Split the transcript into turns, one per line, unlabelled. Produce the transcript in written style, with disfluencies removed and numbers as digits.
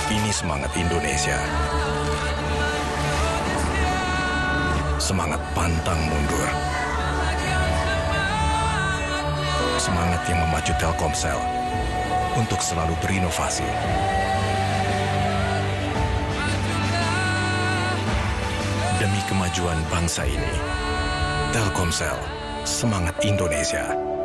Ini semangat Indonesia. Semangat pantang mundur. Semangat yang memacu Telkomsel untuk selalu berinovasi. Demi kemajuan bangsa ini, Telkomsel, semangat Indonesia.